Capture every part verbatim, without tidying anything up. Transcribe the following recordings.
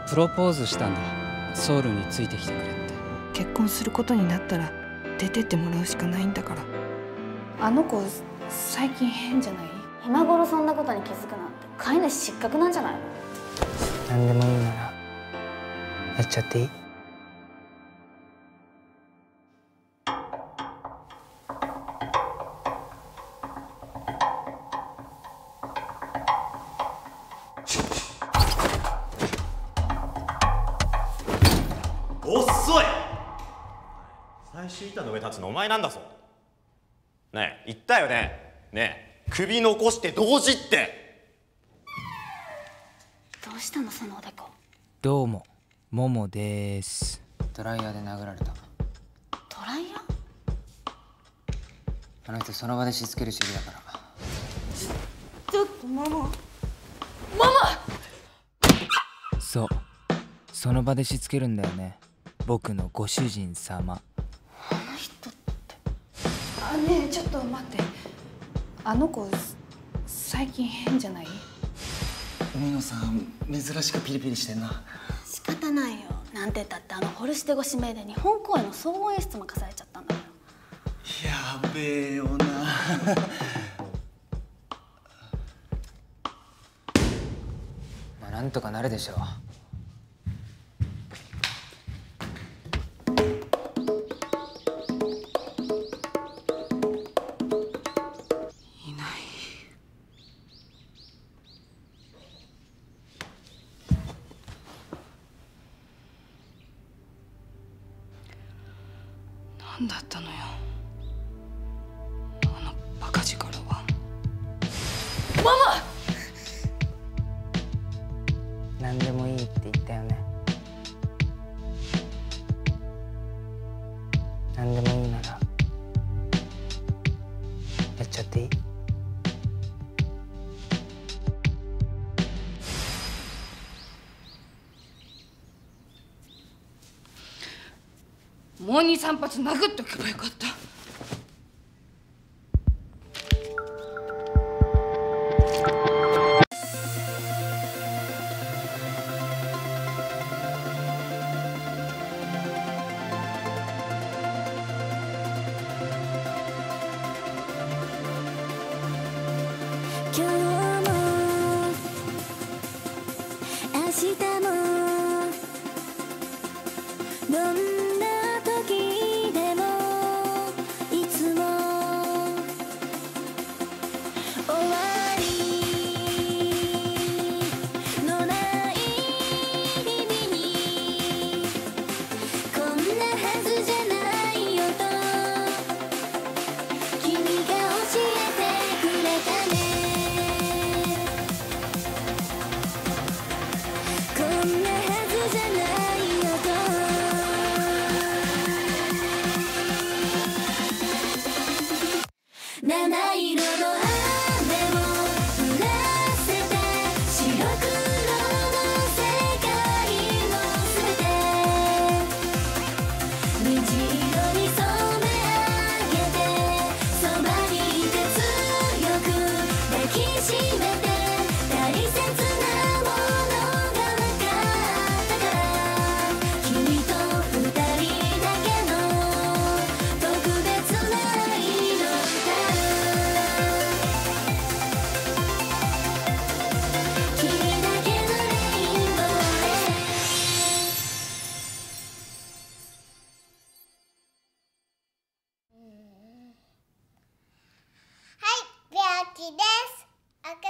プロポーズしたんだ。ソウルについてきてくれって。 結婚することになったら出てってもらうしかないんだから。あの子最近変じゃない？ 今頃そんなことに気づくなんて飼い主失格なんじゃないの？ 何でもいいならやっちゃっていい？ 遅い。最終板の上立つのお前なんだぞ。ねえ言ったよね。ねえ首残して同時って。 どうしたのそのおでこ。 どうもももでーす。ドライヤーで殴られた。 ドライヤー？ あの人その場でしつける主義だから。 ちょっとママママ。 そう、その場でしつけるんだよね、僕のご主人様。 あの人って。 あ、ねえちょっと待って。あの子最近変じゃない？ 海野さん珍しくピリピリしてんな。 仕方ないよ。なんて言ったってあのホルシテゴ指名で日本公演の総合演出任されちゃったんだから。 やべえよな。 まあなんとかなるでしょう。 何だったのよあのバカ力は。ママ！ 何でもいいって言ったよね。何でもいいならやっちゃっていい？ もう二三発殴っとけばよかった。 今日も明日もどんな時でもいつも終わりのない日々にこんなはずじゃないよと君が教えてくれたね。こんなはずじゃないよと七色の雨を降らせて白黒の世界を全て虹色に染め上げてそばにいて強く抱きしめて大切なものが分かったから君と二人だけの特別な色だ君だけのレインボーへ。 はい、病気です。お薬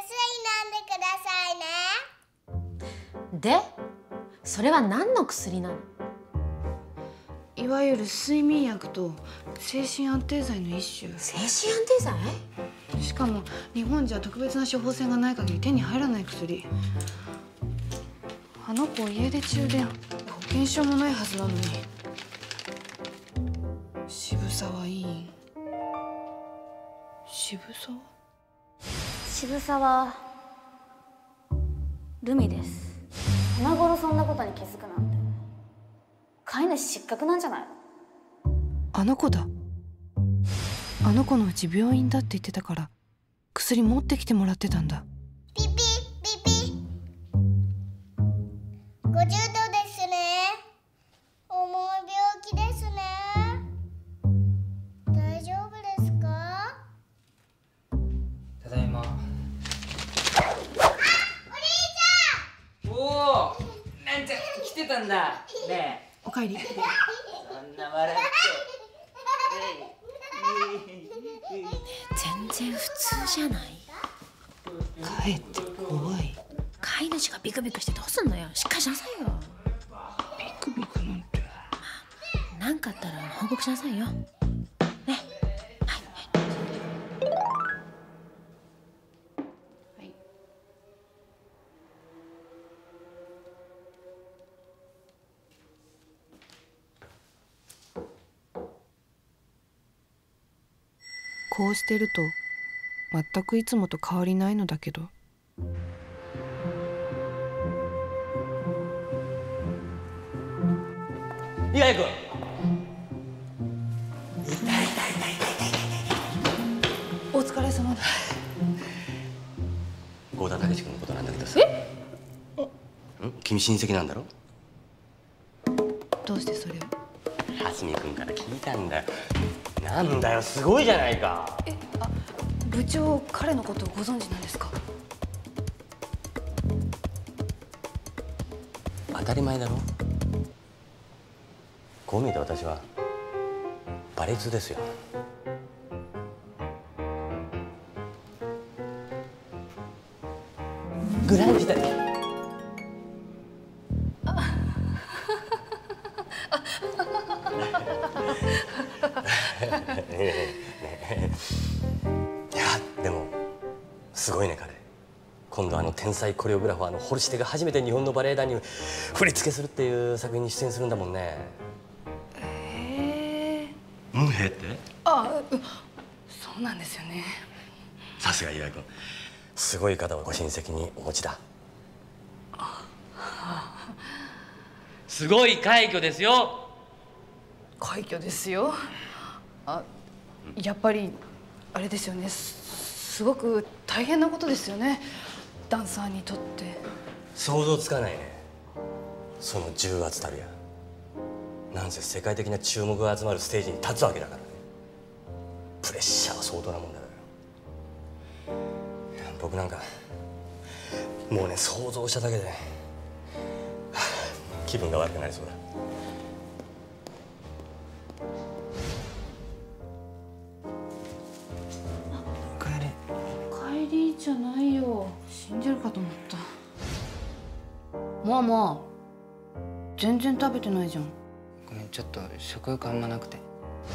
飲んでくださいね。 で、それは何の薬なの？ いわゆる睡眠薬と精神安定剤の一種。 精神安定剤？ しかも日本じゃ特別な処方箋がない限り手に入らない薬。あの子家出中で保険証もないはずなのに。渋沢委員。渋沢？ 渋沢ルミです。今頃そんなことに気づくなんて飼い主失格なんじゃないの？ あの子だ。あの子のうち病院だって言ってたから薬持ってきてもらってたんだ。 ピピピピ。ごごじゅうどですね。重い病気ですね。大丈夫ですか？ ただいま。あ、 お兄ちゃん。 おお、なんちゃん来てたんだね。 おかえり。 そんな笑って全然普通じゃない。 帰って怖い。 飼い主がビクビクしてどうすんのよ。しっかりしなさいよ。 ビクビクなんて。 なんかあったら報告しなさいよ。ね。 こうしてると全くいつもと変わりないのだけど、 伊賀君、 お疲れ様だ。 郷田武志君のことなんだけどさ。え？ん？君親戚なんだろ？ どうしてそれを？ 蓮見君から聞いたんだよ。なんだよ、すごいじゃないか。 え、あ、部長、彼のことをご存知なんですか？ 当たり前だろ。こう見えて私はバレ通ですよ。グランジだよ。いやでもすごいね彼。今度あの天才コレオグラファーのホルシテが初めて日本のバレエ団に振り付けするっていう作品に出演するんだもんね。 へえ。 うんへって？ あ、そうなんですよね。 さすが岩井君、すごい方をご親戚にお持ちだ。 すごい快挙ですよ。 快挙ですよ。あ、やっぱりあれですよね。す、すごく大変なことですよね。ダンサーにとって。 想像つかないね。その重圧たるや。なんせ世界的な注目が集まるステージに立つわけだからね。プレッシャーは相当なもんだよ。僕なんかもうね、想像しただけで気分が悪くなりそうだ。 おかえり。お帰りじゃないよ。死んでるかと思った。まあまあ、全然食べてないじゃん。 ごめん、ちょっと食欲あんまなくて。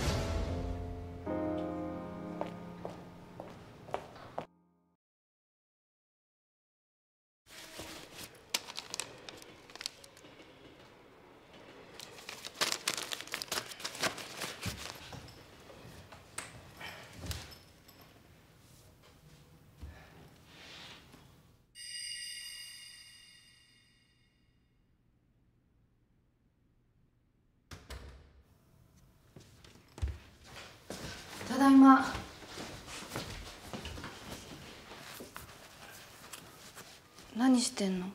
ただいま。何してんの？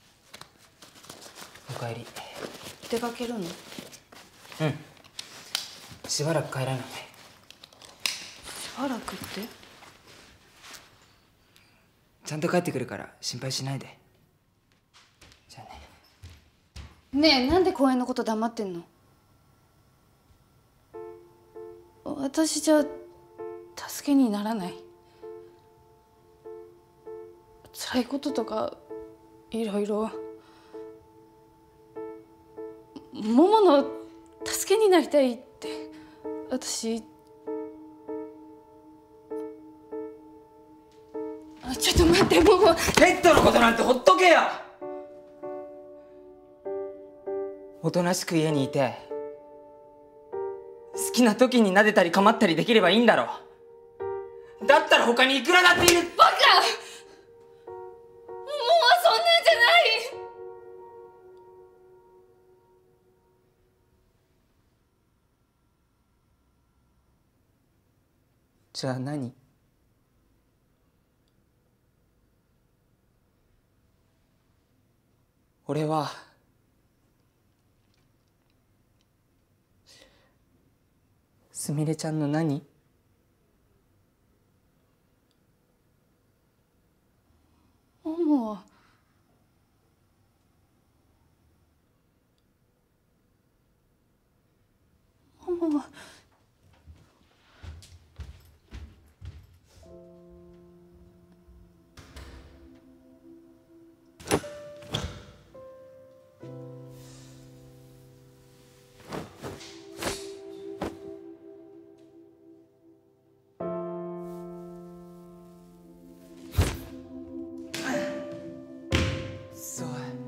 おかえり。 出かけるの？ うん。しばらく帰らない。 しばらくって？ ちゃんと帰ってくるから心配しないで。じゃあね。 ねえ、なんで公園のこと黙ってんの？私じゃ助けにならない。辛いこととかいろいろ。ももの助けになりたいって私。あ、ちょっと待って、もう。 ペットのことなんてほっとけよ。おとなしく家にいて好きな時に撫でたり構ったりできればいいんだろ。だったら他にいくらだっている。 バカ！もうそんなんじゃない。 じゃあ何？俺はすみれちゃんの何？ ももはももはそう。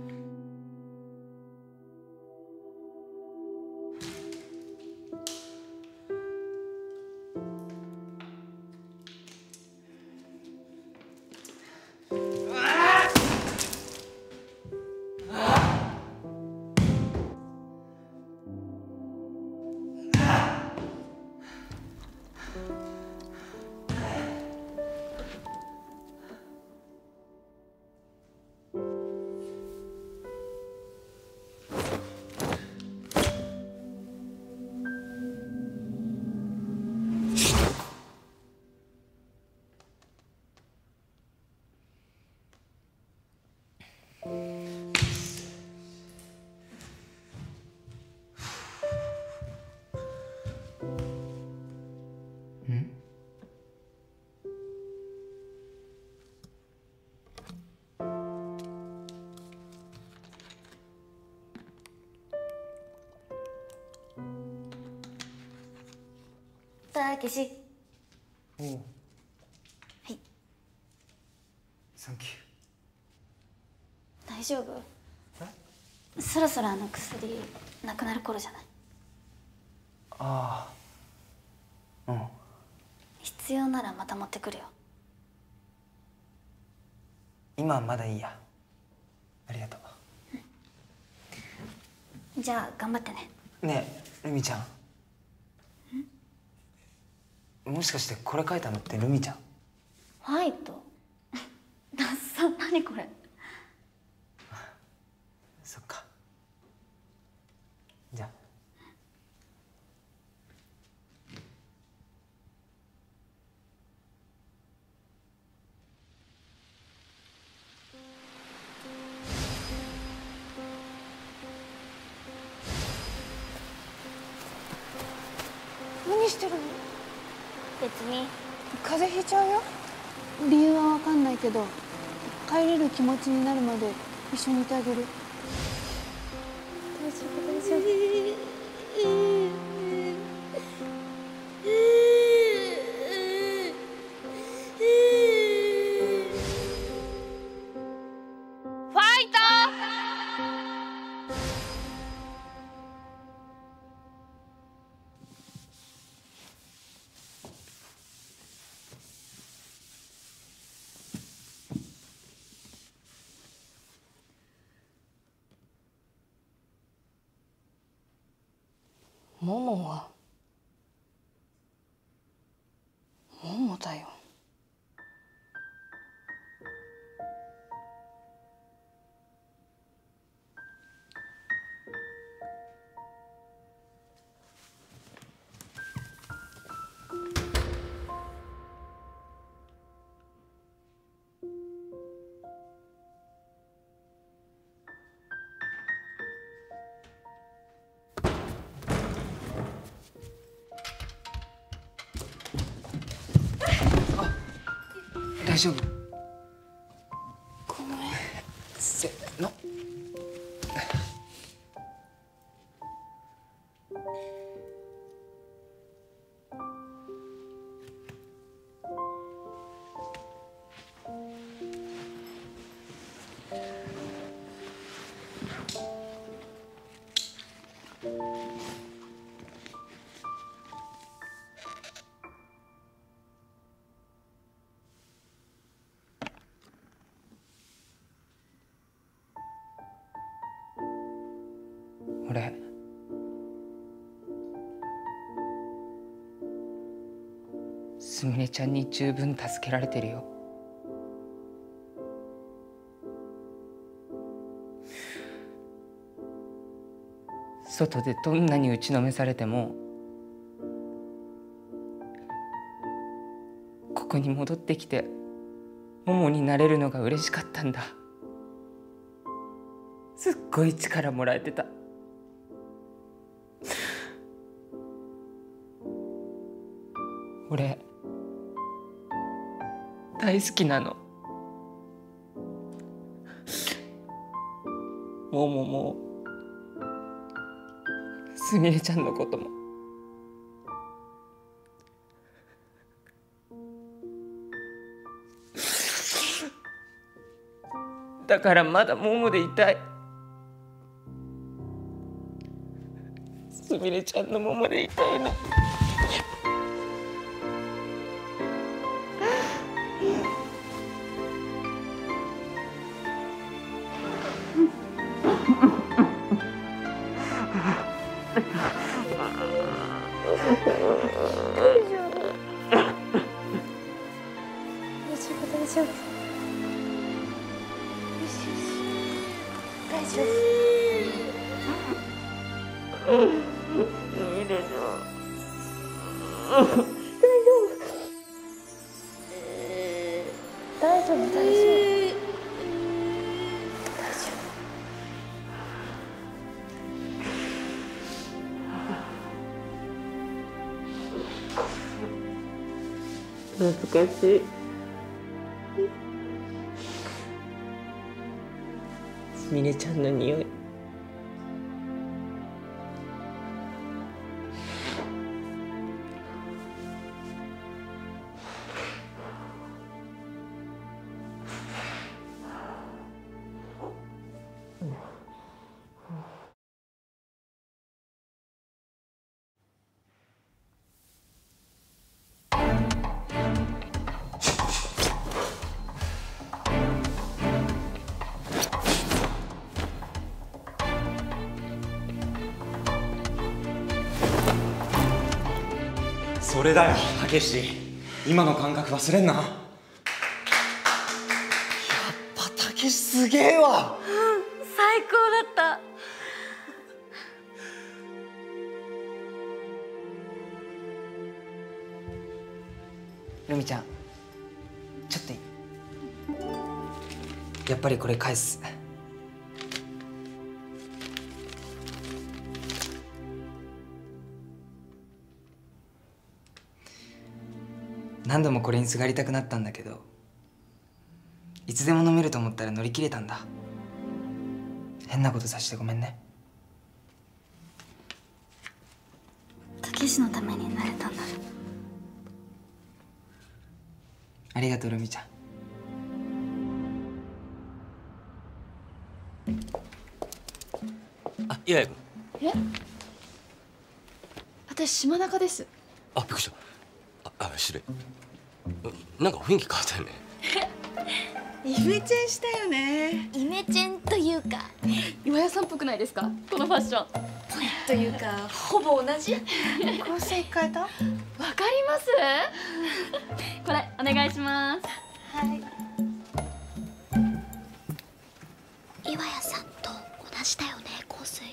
たけし。 おう。 はい。 サンキュ大丈夫？そろそろあの薬なくなる頃じゃない？ ああ。うん。 必要ならまた持ってくるよ。 今はまだいいや。ありがとう。じゃあ頑張ってね。 ねえ、ルミちゃん。もしかしてこれ書いたのってルミちゃん？ ファイト。ダッサ。何これ。 そっか。じゃあ。 何してるの？ 別に。 風邪ひいちゃうよ。理由はわかんないけど帰れる気持ちになるまで一緒にいてあげる。 大丈夫大丈夫。 ファイト！ももはももだよ。 大丈夫？ ごめん。 せの。俺すみれちゃんに十分助けられてるよ。外でどんなに打ちのめされてもこに戻ってきてももになれるのが嬉しかったんだ。すっごい力もらえてた。俺大好きなの。もももすみれちゃんのことも。だからまだももでいたい。すみれちゃんのももでいたいの。懐かしい。すみれちゃんの匂い。 それだよ、たけし。今の感覚忘れんな。やっぱたけしすげえわ。 最高だった。 ルミちゃん、ちょっといい？やっぱりこれ返す。何度もこれにすがりたくなったんだけど、いつでも飲めると思ったら乗り切れたんだ。変なことさせてごめんね。 たけしのためになれたんだ。 ありがとうルミちゃん。 あ、岩谷君。 え？私島中です。 あ、びっくりした。あ、あ、失礼。なんか雰囲気変わったよね。 イメチェンしたよね。 イメチェンというか、 岩屋さんっぽくないですか？このファッション。 というか、ほぼ同じ。 構成変えた？わかります？これお願いします。 はい。岩屋さんと同じだよね、香水。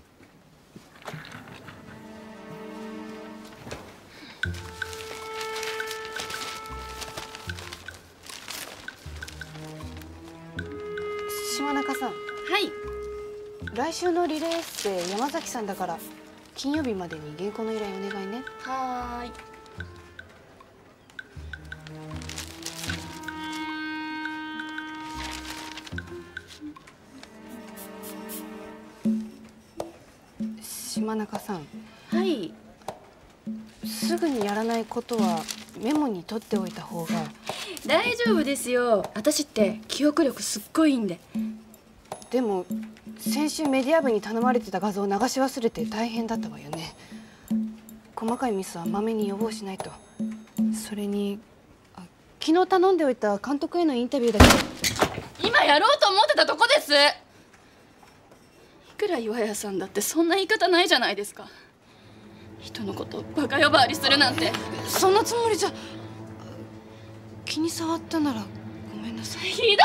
島中さん。はい。来週のリレーエッセイ山崎さんだから金曜日までに原稿の依頼お願いね。はーい。島中さん。はい。すぐにやらないことはメモに取っておいた方が。 大丈夫ですよ。私って記憶力すっごいいいんで。 でも先週メディア部に頼まれてた画像を流し忘れて大変だったわよね。細かいミスはまめに予防しないと。それにあ昨日頼んでおいた監督へのインタビューだけど。 今やろうと思ってたとこです。いくら岩屋さんだってそんな言い方ないじゃないですか。人のことバカ呼ばわりするなんて。 そんなつもりじゃ。気に障ったならごめんなさい。 ひどい。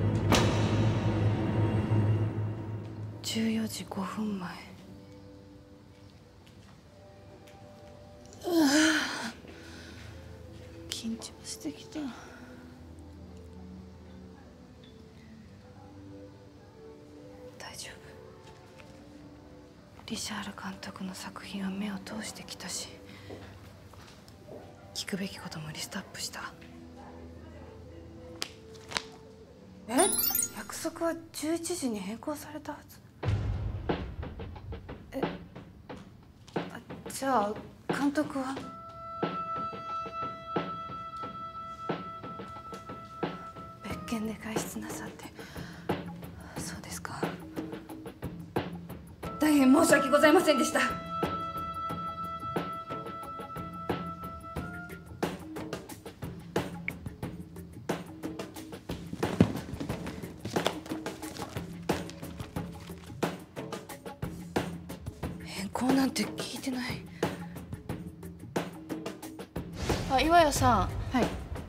じゅうよじごふんまえ。 してよ。 大丈夫。リシャール監督の作品は目を通してきたし、聞くべきこともリストアップした。え？約束はじゅういちじに変更されたはず。え、あ、じゃあ監督は？別件で外出なさって。そうですか。大変申し訳ございませんでした。変更なんて聞いてない。 あ、岩谷さん。 はい。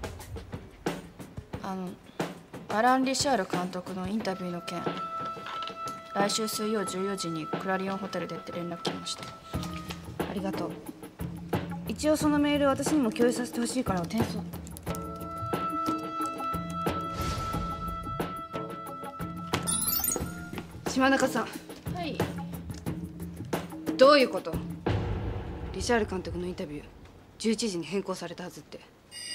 あのアラン・リシャール監督のインタビューの件、来週水曜じゅうよじにクラリオンホテルでって連絡来ました。 ありがとう。一応そのメール私にも共有させてほしいから転送。島中さん。 はい。 どういうこと？リシャール監督のインタビューじゅういちじに変更されたはずって。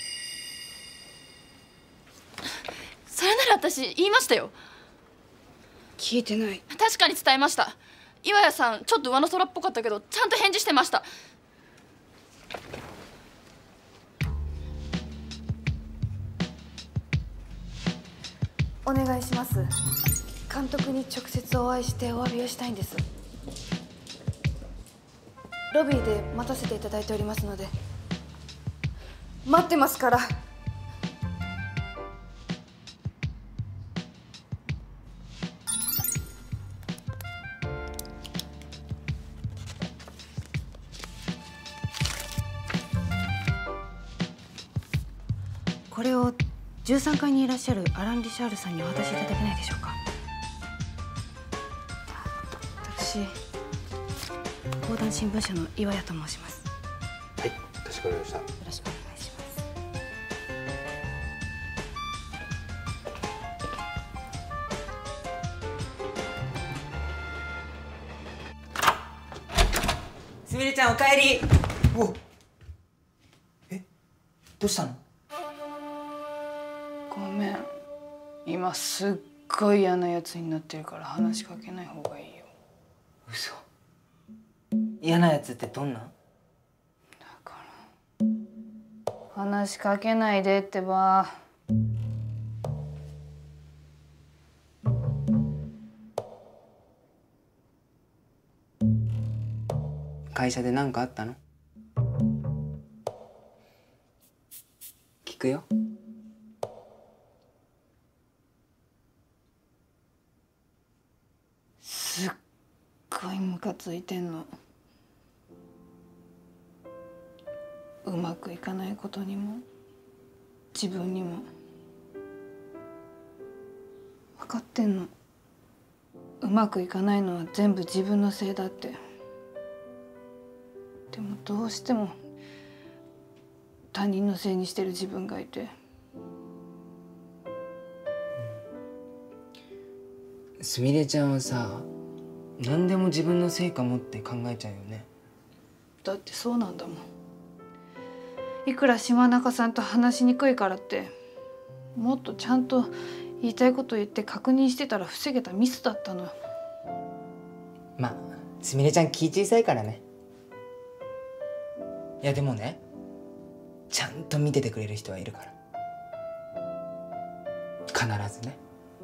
それなら私言いましたよ。 聞いてない。 確かに伝えました。岩谷さんちょっと上の空っぽかったけどちゃんと返事してました。 お願いします。監督に直接お会いしてお詫びをしたいんです。ロビーで待たせていただいておりますので。待ってますから。これをじゅうさんかいにいらっしゃるアラン・リシャールさんにお渡しいただけないでしょうか。私講談新聞社の岩谷と申します。 はい、かしこまりました。 よろしくお願いします。 すみれちゃんおかえり。お、え、どうしたの？ ごめん、今すっごい嫌なやつになってるから話しかけない方がいいよ。 嘘。嫌なやつってどんな？ だから話しかけないでってば。 会社で何かあったの？聞くよ。 すっごいムカついてんの。うまくいかないことにも自分にも分かってんの。うまくいかないのは全部自分のせいだって。でもどうしても他人のせいにしてる自分がいて。 すみれちゃんはさ、何でも自分のせいかもって考えちゃうよね。 だってそうなんだもん。いくら島中さんと話しにくいからってもっとちゃんと言いたいこと言って確認してたら防げたミスだったのよ。 まあすみれちゃん気小さいからね。いやでもね、ちゃんと見ててくれる人はいるから、必ずね。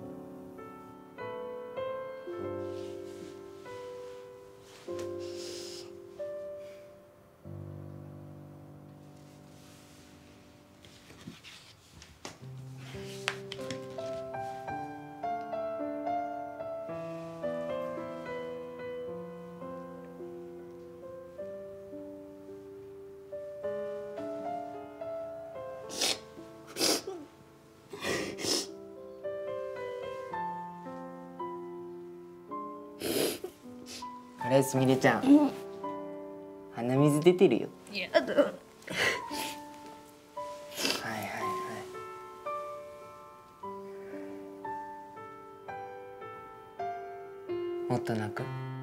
あれ、すみれちゃん、うん、鼻水出てるよ。 やだ。はいはいはい。 もっと泣く？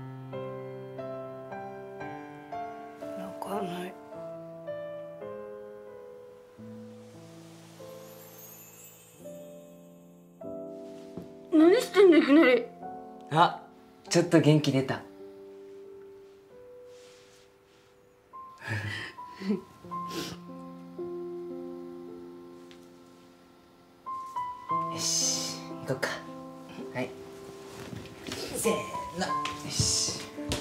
泣かない。何してんのいきなり。 あ、ちょっと元気出た。よし、行こうか。はい。せーの。よし。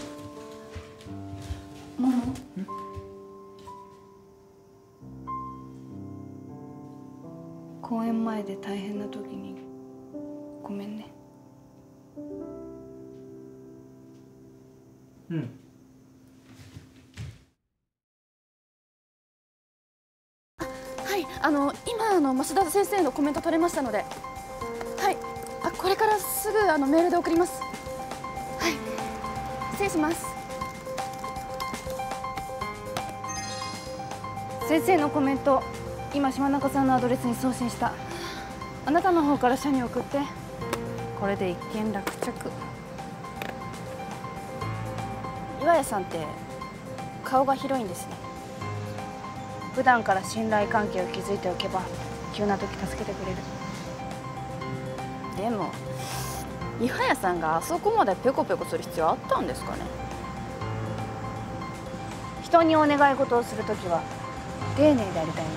ママ。公演前で大変な時にごめんね。 うん。 はい、あの今あの増田先生のコメント取れましたので、はい、あこれからすぐあのメールで送ります。はい、失礼します。 先生のコメント、今島中さんのアドレスに送信した。あなたの方から社に送って。これで一件落着。 岩屋さんって顔が広いんですね。 普段から信頼関係を築いておけば急な時助けてくれる。 でも岩屋さんがあそこまでペコペコする必要あったんですかね。 人にお願い事をするときは丁寧でありたいの。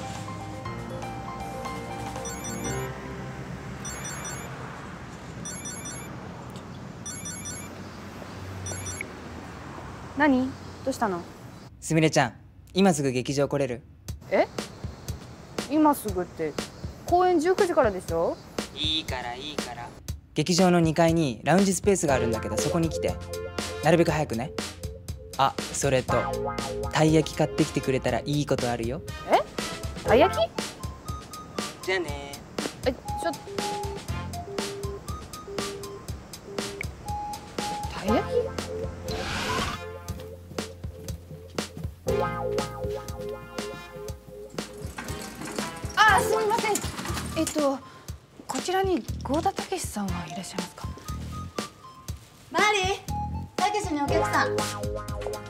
何？どうしたの？ すみれちゃん、今すぐ劇場来れる？ え？今すぐって公演じゅうくじからでしょ？ いいからいいから。劇場のにかいにラウンジスペースがあるんだけど、そこに来て。なるべく早くね。あ、それとたい焼き買ってきてくれたらいいことあるよ。 え？たい焼き？ じゃあね。 え、ちょっとたい焼き？あ、すみません。えっとこちらに郷田武さんはいらっしゃいますか？ マリー、たけしにお客さん。 ありがとうござい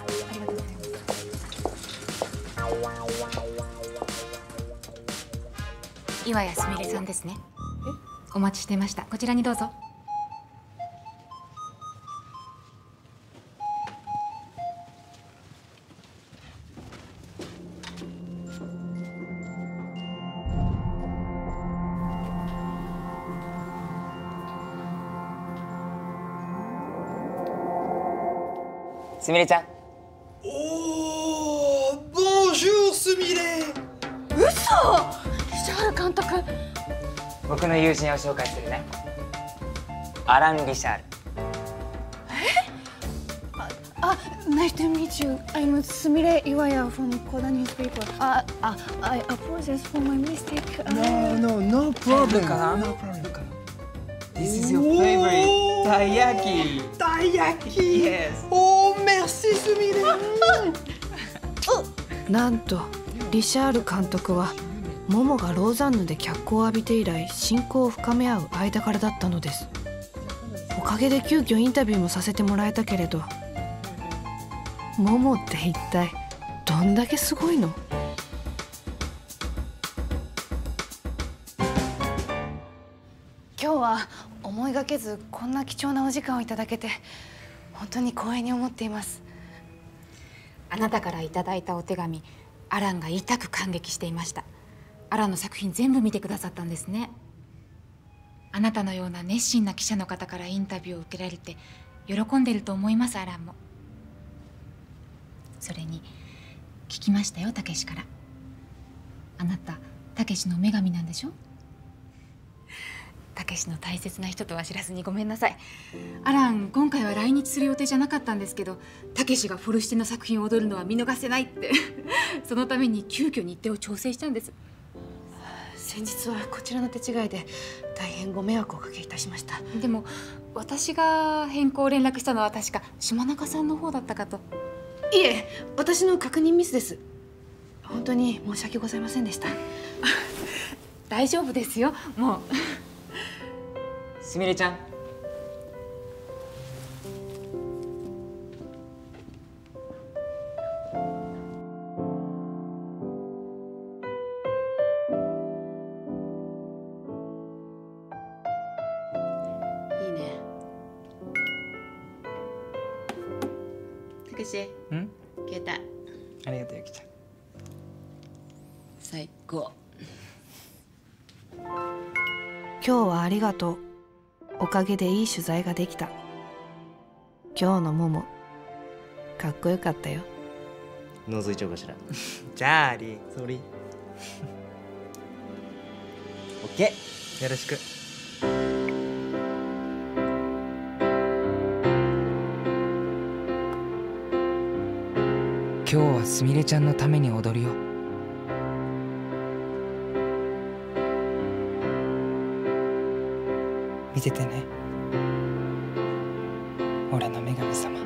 ます。 岩谷すみれさんですね。お待ちしてました。こちらにどうぞ。 すみれちゃん。 おー、ボンジューすみれ。 嘘！リシャール監督。 僕の友人を紹介するね。アラン・リシャール。 あ、nice to meet you. I'm Sumire Iwaya from Koda newspaper. Uh, uh, I apologize for my mistake. No, no, no problem. No problem. This is your favorite taiyaki. Taiyaki. Yes. Oh, merci, Sumire. なんとリシャール監督はモモがローザンヌで脚光を浴びて以来親交を深め合う間柄だったのです。おかげで急遽インタビューもさせてもらえたけれど、モモって一体どんだけすごいの？今日は思いがけずこんな貴重なお時間をいただけて本当に光栄に思っています。 あなたからいただいたお手紙、アランが痛く感激していました。アランの作品全部見てくださったんですね。あなたのような熱心な記者の方からインタビューを受けられて喜んでると思います。アランも。それに聞きましたよ、たけしから。あなたたけしの女神なんでしょ。たけしの大切な人とは知らずにごめんなさい。アラン、今回は来日する予定じゃなかったんですけど、たけしがフォルシテの作品を踊るのは見逃せないってそのために急遽日程を調整したんです。 先日はこちらの手違いで大変ご迷惑をおかけいたしました。 でも私が変更を連絡したのは確か島中さんの方だったかと。 いえ、私の確認ミスです。本当に申し訳ございませんでした大丈夫ですよ、もうすみれちゃん。 しん携帯ありがとうゆきちゃん。 最高。 今日はありがとう。おかげでいい取材ができた。今日のモモかっこよかったよ。 覗いちゃおうかしら。 じゃありそれオッケーよろしく。今日はすみれちゃんのために踊るよ。見ててね、俺の女神様。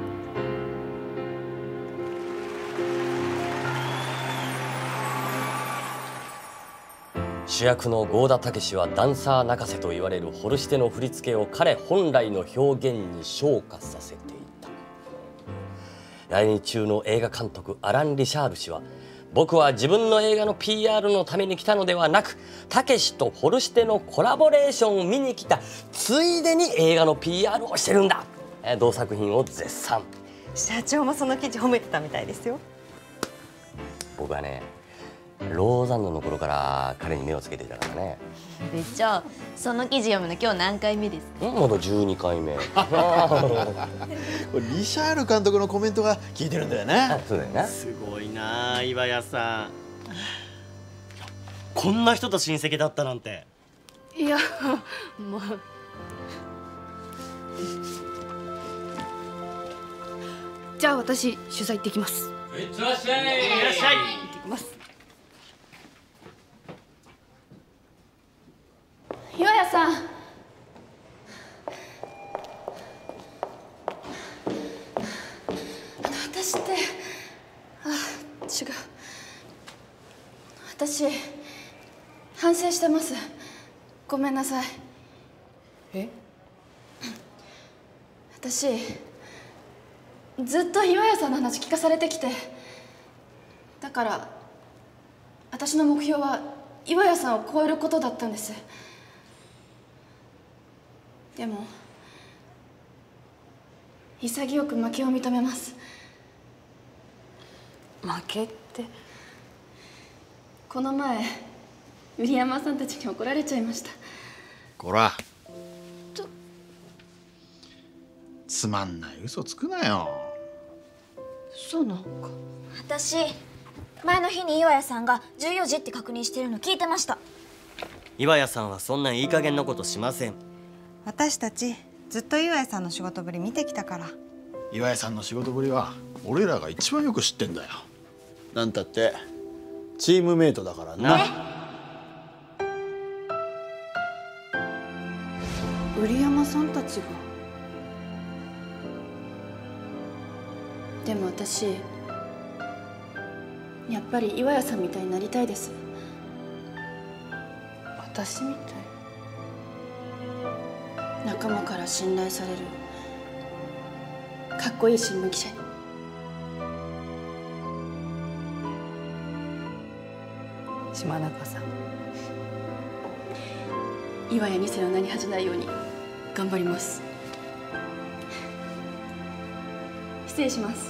主役の郷田武史はダンサー泣かせと言われるホルシテの振り付けを彼本来の表現に昇華させていた。来日中の映画監督アラン・リシャール氏は、僕は自分の映画の ピーアール のために来たのではなく、たけしとホルシテのコラボレーションを見に来たついでに映画の ピーアール をしてるんだ。同作品を絶賛。 社長もその記事褒めてたみたいですよ。 僕はね、ローザンヌの頃から彼に目をつけていたからね。 部長、その記事読むの今日何回目ですか？ まだじゅうにかいめ。 これリシャール監督のコメントが聞いてるんだよね。 そうだよね。 すごいなあ、岩屋さん。こんな人と親戚だったなんて。 いやまあじゃあ私取材行ってきます。 いってらっしゃい。 いってらっしゃい。 行ってきます。 岩屋さん、私ってあ違う私反省してます。ごめんなさい。 え？ 私ずっと岩屋さんの話聞かされてきて、だから私の目標は岩屋さんを超えることだったんです。でも潔く負けを認めます。 負けって？ この前栗山さんたちに怒られちゃいました。 こらちょつまんない嘘つくなよ。 そうなのか。 私前の日に岩屋さんがじゅうよじって確認してるの聞いてました。 岩屋さんはそんないい加減なことしません。 私たちずっと岩屋さんの仕事ぶり見てきたから。 岩井さんの仕事ぶりは俺らが一番よく知ってんだよ。なんたってチームメイトだからな。 栗山さんたちが。 でも私やっぱり岩屋さんみたいになりたいです。 私みたい？ 仲間から信頼されるかっこいい新聞記者に。 島中さん、 岩屋に世の名に恥じないように頑張ります。失礼します。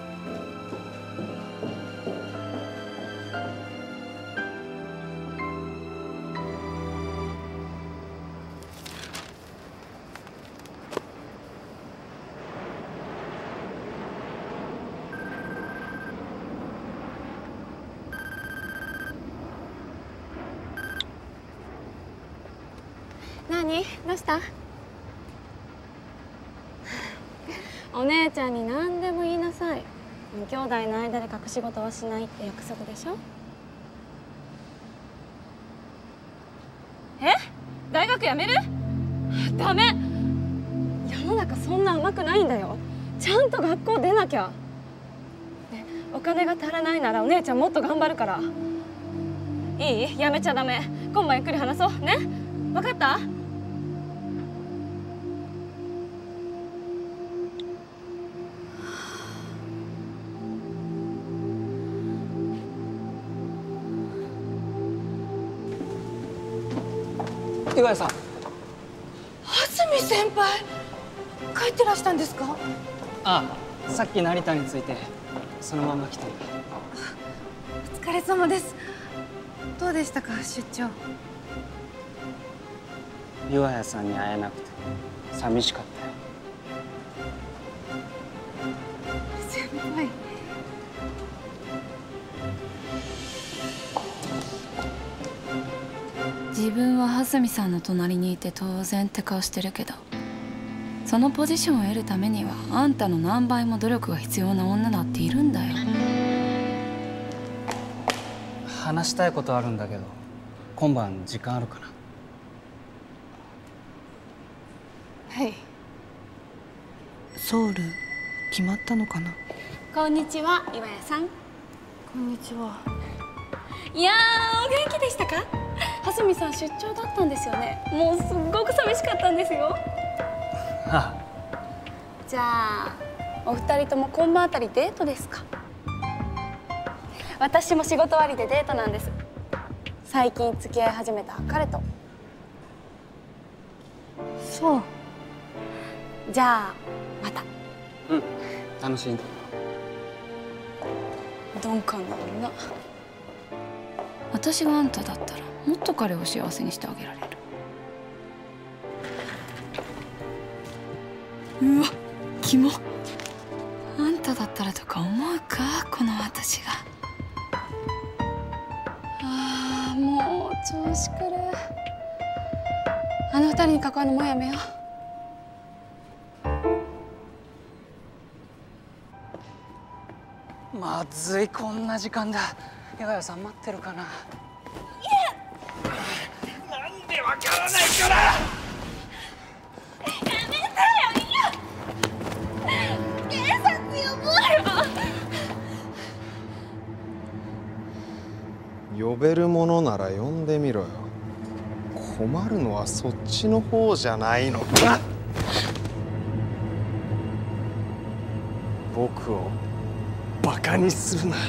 何？どうした？お姉ちゃんに何でも言いなさい。兄弟の間で隠し事はしないって約束でしょ？え？大学辞める？ダメ！世の中そんな甘くないんだよ。ちゃんと学校出なきゃ。ね、お金が足らないならお姉ちゃんもっと頑張るから。いい？やめちゃダメ。今晩ゆっくり話そうね。分かった？ 岩井さん。 安住先輩帰ってらしたんですか？ ああ、 さっき成田に着いてそのまま来てる。 お疲れ様です。どうでしたか出張。 岩谷さんに会えなくて寂しかったよ。 先輩。 自分は蓮見さんの隣にいて当然って顔してるけど、そのポジションを得るためにはあんたの何倍も努力が必要な女だっているんだよ。 話したいことあるんだけど今晩時間あるかな。 はい。ソウル決まったのかな。 こんにちは岩谷さん。 こんにちは。 いやーお元気でしたか。蓮見さん出張だったんですよね。もうすっごく寂しかったんですよ。 ああ。 じゃあお二人とも今晩あたりデートですか。私も仕事終わりでデートなんです。最近付き合い始めた彼と。 そう。 じゃあまた。 うん楽しんで。 鈍感な女。 私があんただったらもっと彼を幸せにしてあげられる。うわキモ。あんただったらとか思うかこの私が。 あーもう調子くる。あの二人に囲うのもうやめよう。まずいこんな時間だ。岩谷さん待ってるかな。 なんでわからないから。 やめてよ。いや警察呼ぼうよ。 呼べるものなら呼んでみろよ。困るのはそっちの方じゃないのか。僕をバカにするな。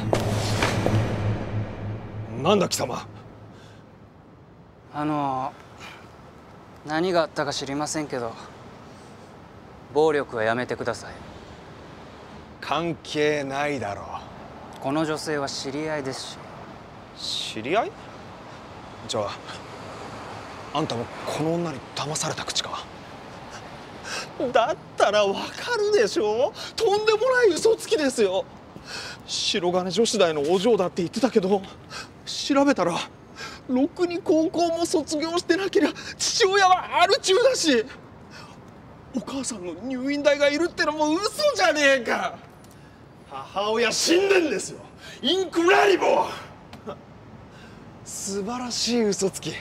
なんだ貴様。 あの何があったか知りませんけど暴力はやめてください。 関係ないだろう。 この女性は知り合いですし。知り合い？じゃああんたもこの女に騙された口か。だったらわかるでしょ。とんでもない嘘つきですよ。白金女子大のお嬢だって言ってたけど調べたらろくに高校も卒業してなけりゃ父親はアル中だし、お母さんの入院代がいるってのも嘘じゃねえか。母親死んでんですよ。インクラリボー。素晴らしい嘘つき。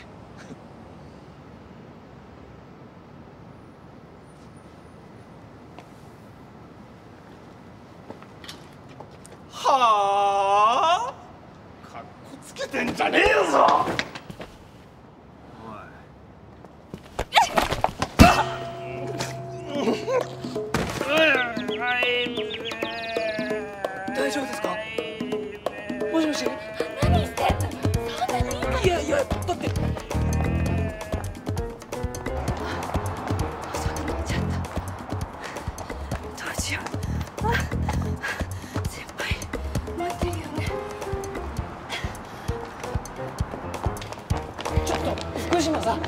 はあ、かっこつけてんじゃねえぞ。 大丈夫ですか。もしもし。 何してんの。そんなのいいから。 いやいやだって。 遅くなっちゃった。どうしよう。あ、先輩待ってるよね。 ちょっと福島さん。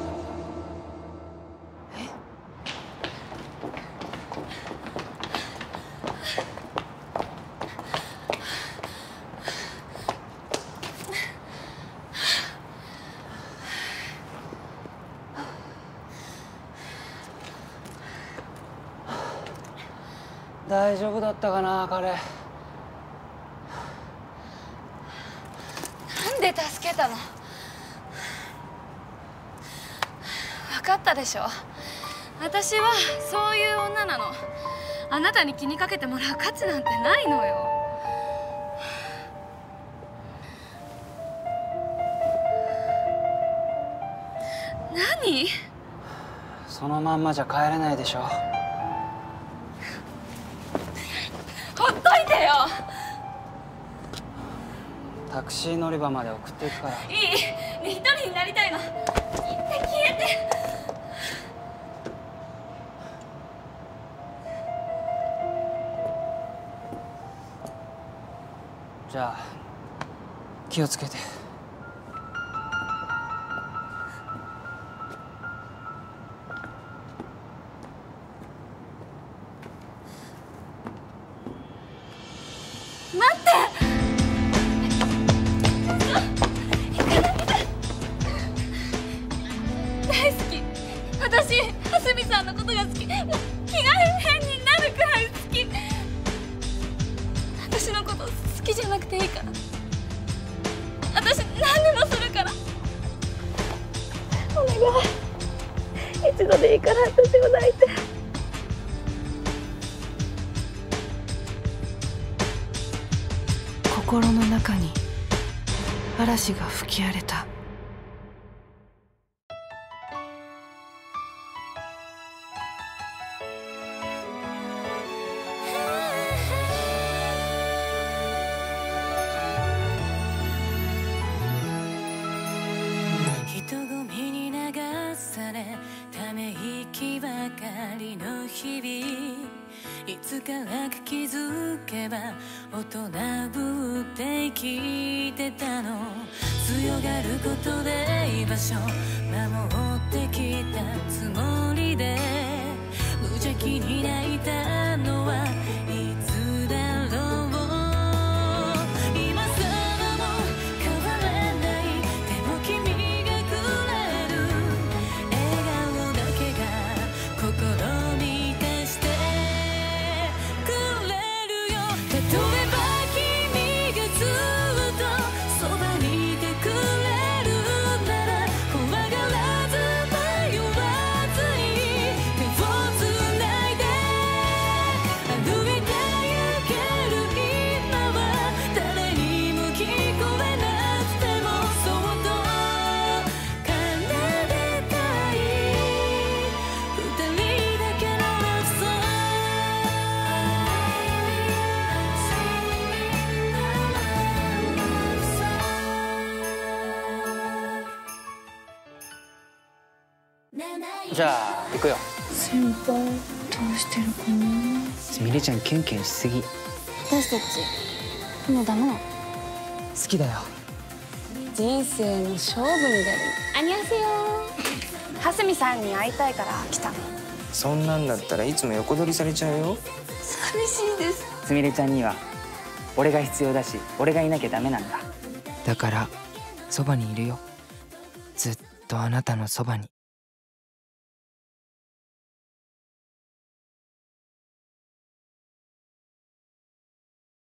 大丈夫だったかな彼。 なんで助けたの。分かったでしょ。私はそういう女なの。あなたに気にかけてもらう価値なんてないのよ。何？ そのまんまじゃ帰れないでしょ。 ほっといてよ。 タクシー乗り場まで送っていくから。 いい、ね、一人になりたいの。行って消えて。 から気をつけて。 待って大好き。私蓮見さんのことが好き。もう気が変になるくらい好き。私のこと好きじゃなくていいから、私何でもするから。お願い、一度でいいから私を抱いて。 心の中に嵐が吹き荒れた。 人混みに流されため息ばかりの日々、いつからか気づけば大人ぶって生きてたの。強がることで居場所守ってきたつもりで、無邪気に泣いたのはいつだろう。今さらも変われない、でも君がくれる笑顔だけが心満たしてくれるよ。例えば君がずっとそばにいてくれるなら、怖がらず迷わずに手をつないで歩いてゆける。今は誰にも聞こえなくてもそっと奏でたい二人だけのラブソング。 じゃあ行くよ。 先輩どうしてるかな。 すみれちゃんキュンキュンしすぎ。 私たちもうダメなの。 好きだよ。 人生の勝負に出る。あにゃせよ。蓮見さんに会いたいから来たの。 そんなんだったらいつも横取りされちゃうよ。 寂しいです。 すみれちゃんには俺が必要だし、俺がいなきゃダメなんだ。だからそばにいるよ。ずっとあなたのそばに。